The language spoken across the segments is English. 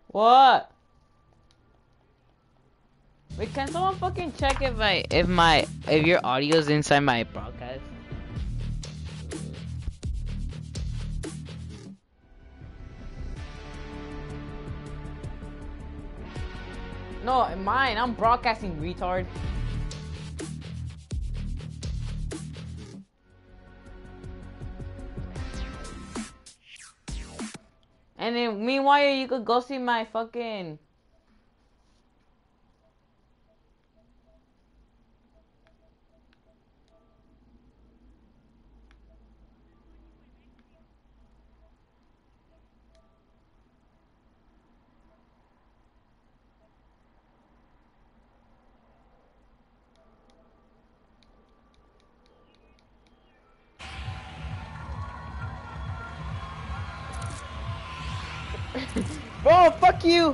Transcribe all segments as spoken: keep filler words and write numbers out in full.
What? Wait, can someone fucking check if I if my if your audio's inside my broadcast? No, mine. I'm broadcasting, retard. And then meanwhile, you could go see my fucking. Bro, fuck you!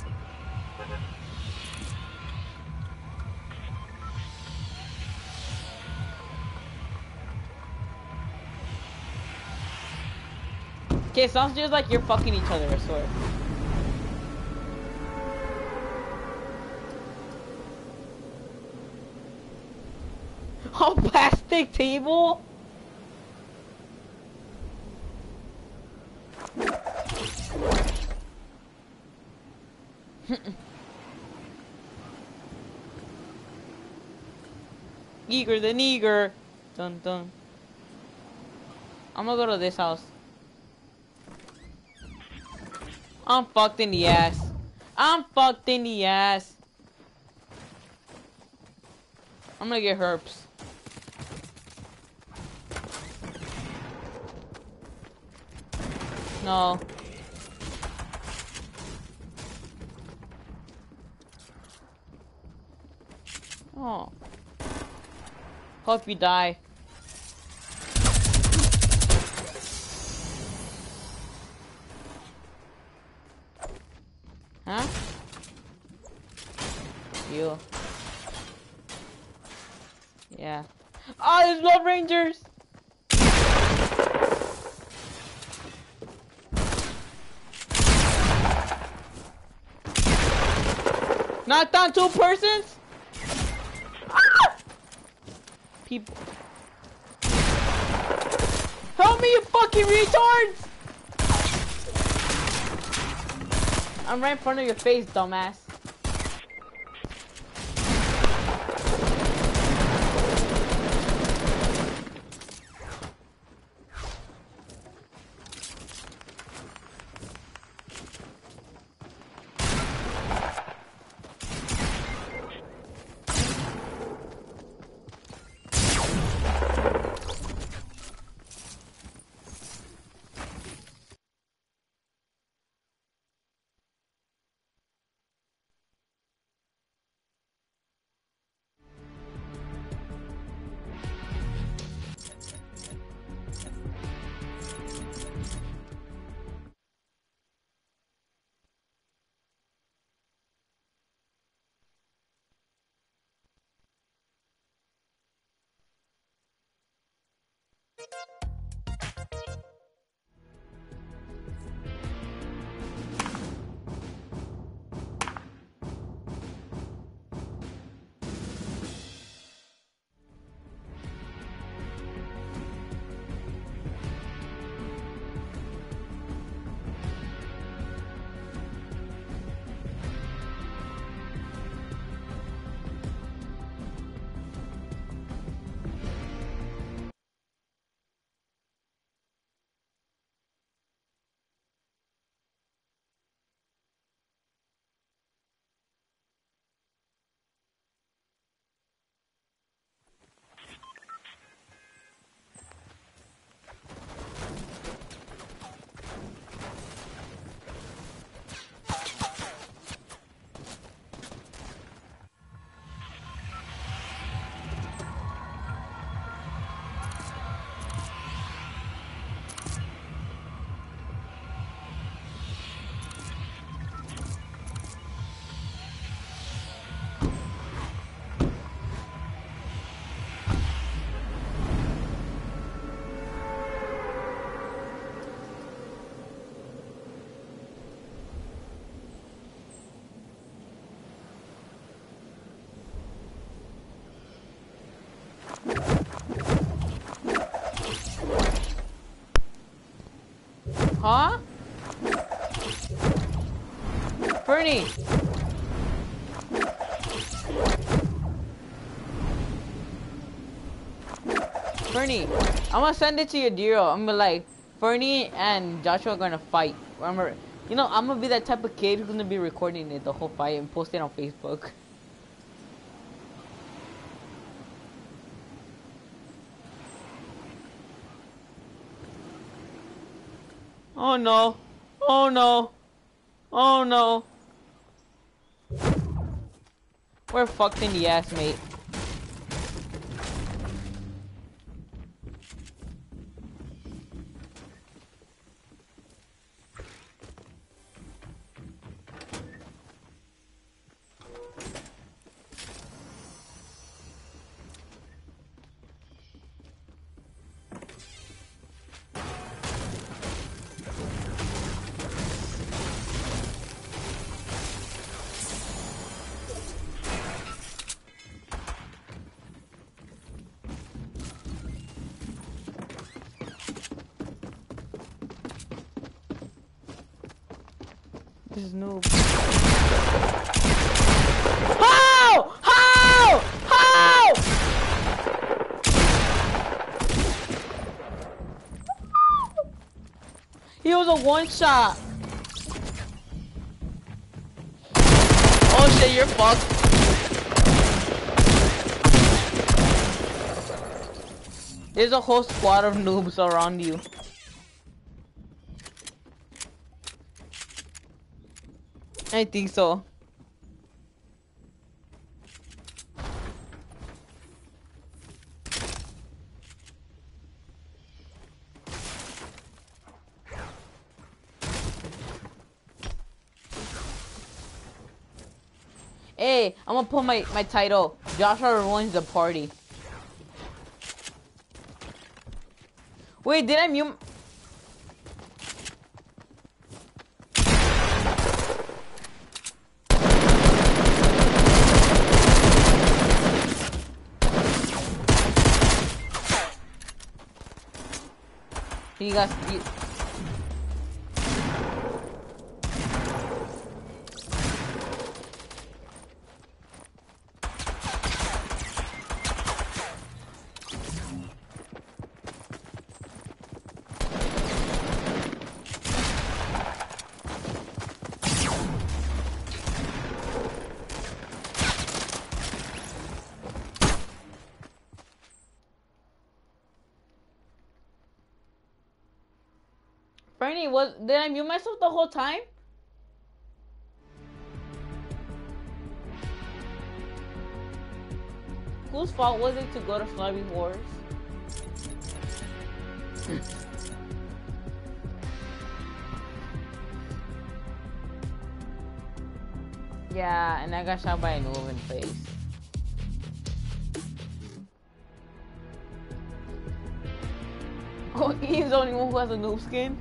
Okay, sounds just like you're fucking each other, I swear. A plastic table? Eager than eager. Dun dun. I'm gonna go to this house. I'm fucked in the ass. I'm fucked in the ass. I'm gonna get herpes. No. Oh. Hope you die. Huh? You. Yeah. Oh, there's Love Rangers! Knocked down two persons? Ah! People. Help me, you fucking retards! I'm right in front of your face, dumbass. Huh? Fernie! Fernie, I'm gonna send it to your dear. I'm gonna like, Fernie and Joshua are gonna fight. Remember, you know, I'm gonna be that type of kid who's gonna be recording it, the whole fight, and post it on Facebook. Oh no. Oh no. Oh no. We're fucked in the ass, mate. This is noob. How? How? How? He was a one shot. Oh shit, you're fucked. There's a whole squad of noobs around you. I think so. Hey, I'm gonna put my, my title. Joshua ruins the party. Wait, did I mute? You guys, you... Bernie, was did I mute myself the whole time? Whose fault was it to go to Flabby Wars? Yeah, and I got shot by a noob in the face. Oh, he's the only one who has a noob skin.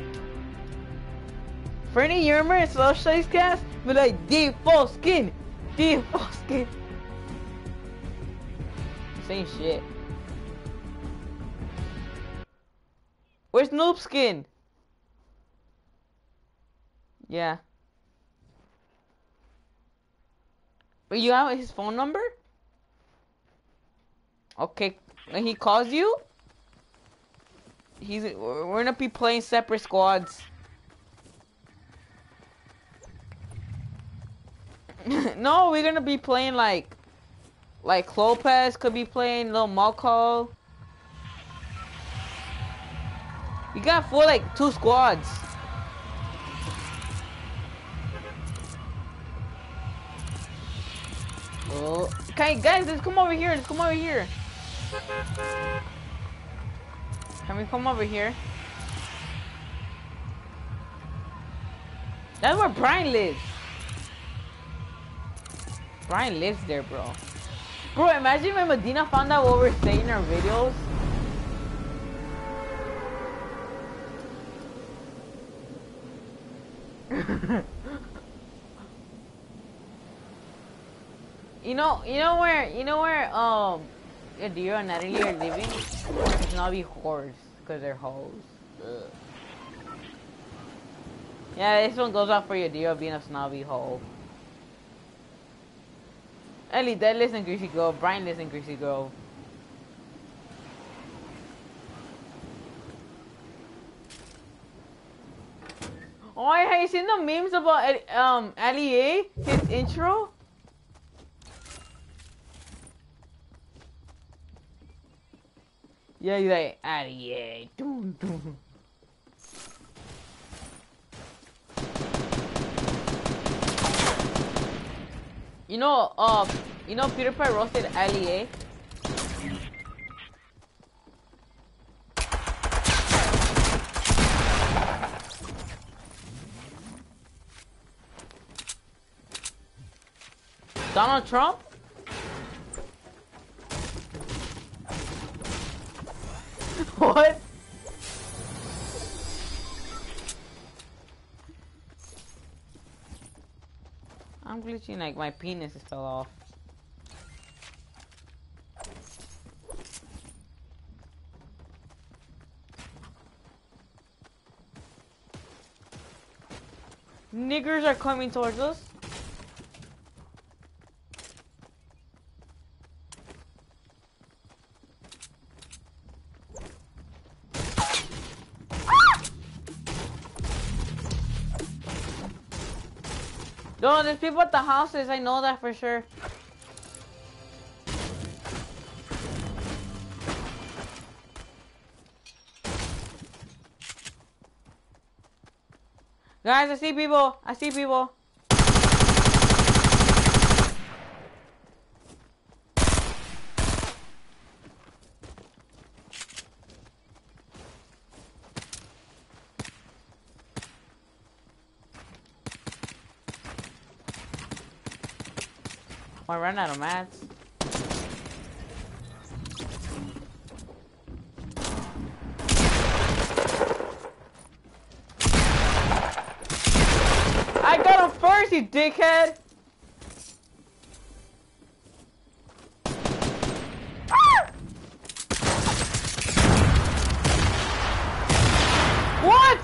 Fernie, you remember in Slow Shay's cast? Be like, default skin! Default skin! Same shit. Where's noob skin? Yeah. But you have his phone number? Okay, when he calls you? He's we're gonna be playing separate squads. No, we're gonna be playing like like Lopez could be playing Lil Malco. You got four like two squads. Oh, okay, guys, let's come over here. Let's come over here. Can we come over here? That's where Brian lives. Brian lives there, bro. Bro, imagine when Medina found out what we're saying in our videos. You know, you know where, you know where, um, Adira and Natalie are living? It's not be whores, because they're hoes. Ugh. Yeah, this one goes out for your deal being a snobby hole. Ellie, Dead lives in Greasy Grove. Brian lives in Greasy Grove. Oh, have you seen the memes about um Ali A? His intro? Yeah, he's like Ali A. Doom, doom. You know, uh, you know, PewDiePie roasted Ali A. Donald Trump? What? I'm glitching like my penis just fell off. Niggers are coming towards us. No, there's people at the houses. I know that for sure. Guys, I see people. I see people. I ran out of mats. I got him first, you dickhead! Ah! What?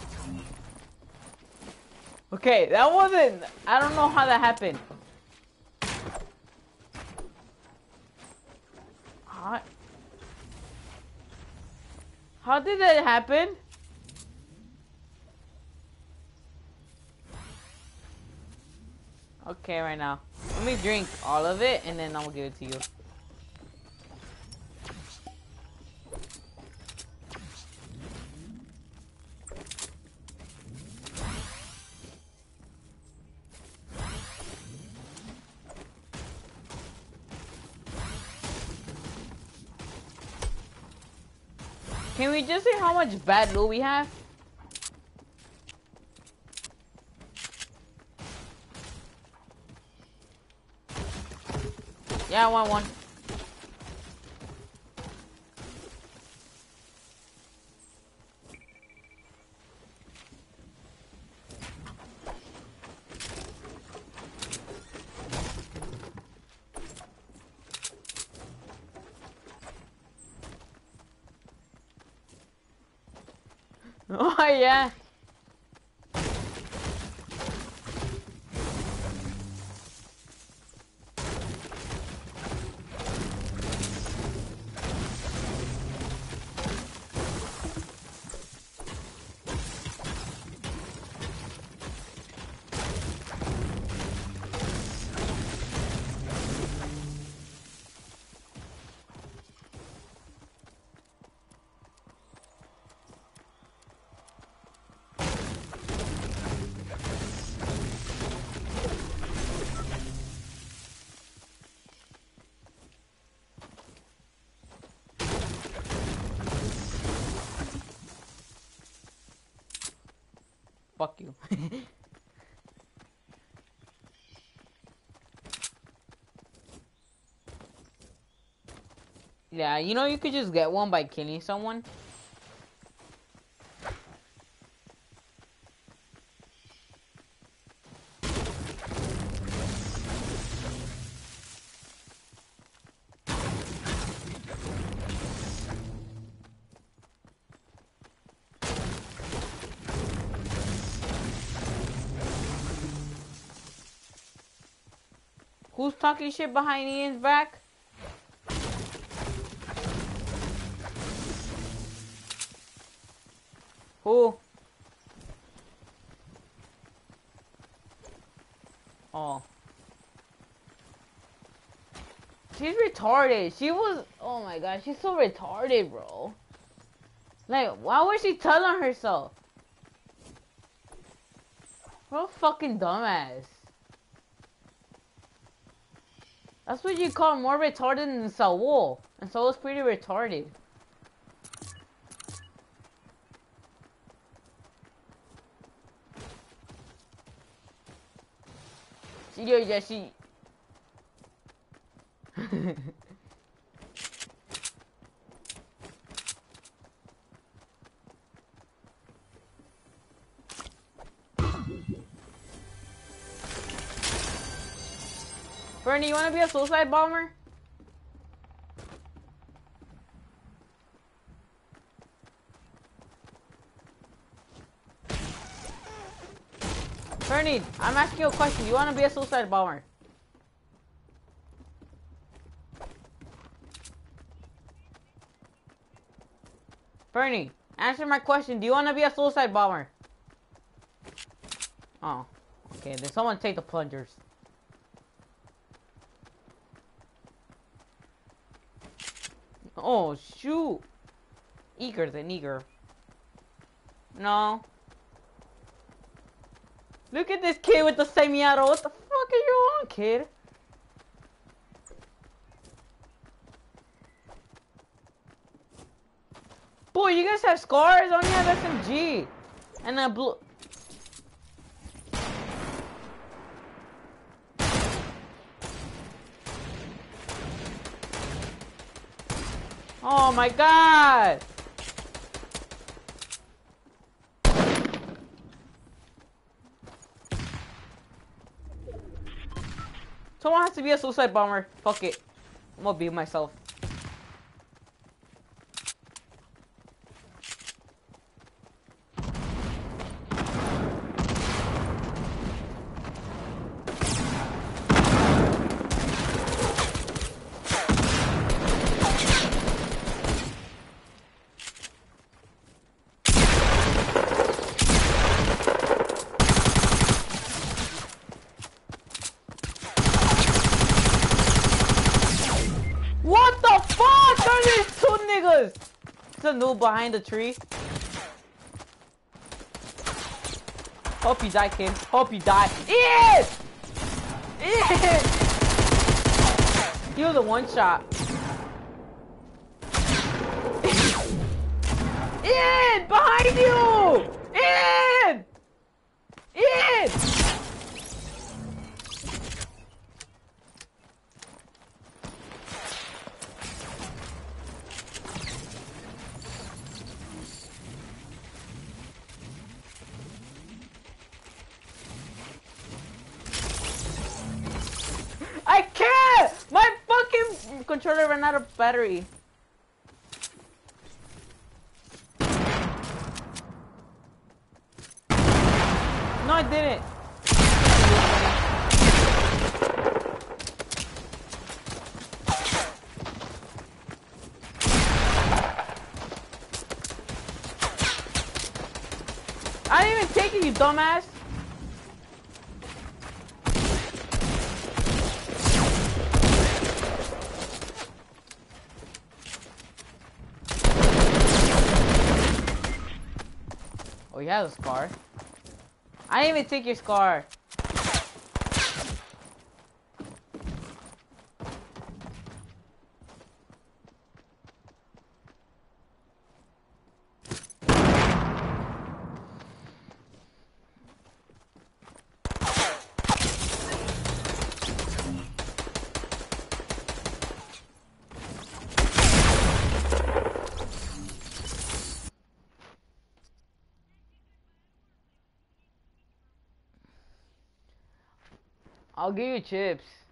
Okay, that wasn't... I don't know how that happened. How, how did that happen? Okay, right now. Let me drink all of it and then I'll give it to you. Can we just say how much bad loot we have? Yeah, I want one. Oh yeah. Fuck you. Yeah, you know you could just get one by killing someone. Who's talking shit behind Ian's back? Who? Oh. She's retarded. She was... Oh my god, she's so retarded, bro. Like, why was she telling herself? What a fucking dumbass. That's what you call more retarded than Saul. And Saul's pretty retarded. She, yeah, she... Bernie, you wanna be a suicide bomber? Bernie, I'm asking you a question. You wanna be a suicide bomber? Bernie, answer my question. Do you wanna be a suicide bomber? Oh, okay. Then someone take the plungers. Oh, shoot. Eager than eager. No. Look at this kid with the semi-auto. What the fuck are you on, kid? Boy, you guys have scars? I only have S M G. And a blue... Oh my god! Someone has to be a suicide bomber. Fuck it. I'm gonna be myself. It's a noob behind the tree. Hope you die, kid. Hope you die. Ian! Ian! He was a one shot. Ian! Behind you! Ian! Ian! I can't! My fucking controller ran out of battery. No, I didn't. I didn't even take it, you dumbass. Oh, you have a scar. I didn't even take your scar. I'll give you chips.